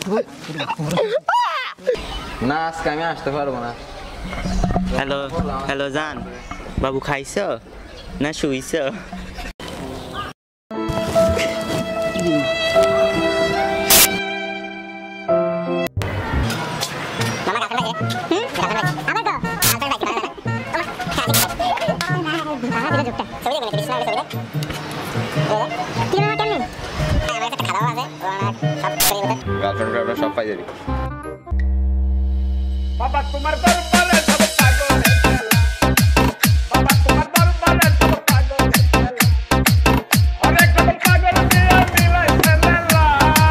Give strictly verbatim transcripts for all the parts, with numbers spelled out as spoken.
না আজকে আমি আসতে পারবো না। হ্যালো হ্যালো জান, বাবু খাইছো না শুইছো? গার্লফ্রেন্ড ফ্রেন্ড সব পাই যাবি। বাবা তোমার দরবারে সব পাগল, বাবা তোমার দরবারে সব পাগল, অনেক রকম পাগল দিয়া মিলাইছে মেলা,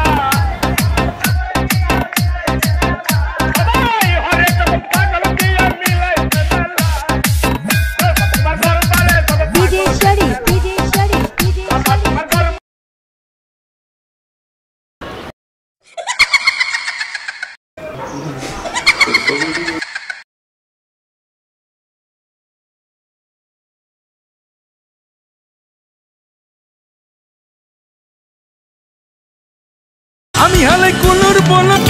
বাবাই অনেক রকম পাগল দিয়া মিলাইছে মেলা, বাবা তোমার দরবারে সব DJ Sharif DJ Sharif DJ বাবা তোমার দরবারে আমি হালে কুলুর বল